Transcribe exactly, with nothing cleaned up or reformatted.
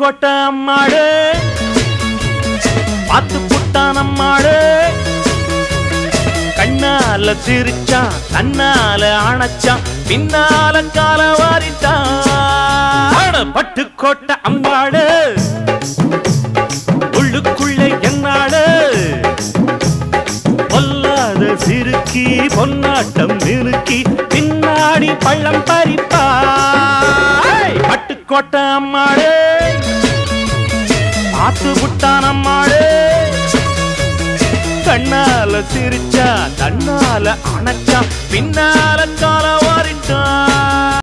பட்டுக்கோட்டை அம்மாளே பாத்துக்குட்டான் அம்மாளே கண்ணால சிரிச்சான் கண்ணால அணைச்சான் பின்னால கால வாரிட்டான் பட்டுக்கோட்டை அம்மாளே உள்ளுக்குள்ளே என்னாளே பொல்லாத சிறுக்கி பொன்னாட்டம் நிறுக்கி பின்னாடி பள்ளம் பறிப்பா பட்டுக்கோட்டை அம்மாளே பாத்துக்குட்டான் அம்மாளே கண்ணால சிரிச்சா கண்ணால அணைச்சா பின்னால கால வாரிட்டா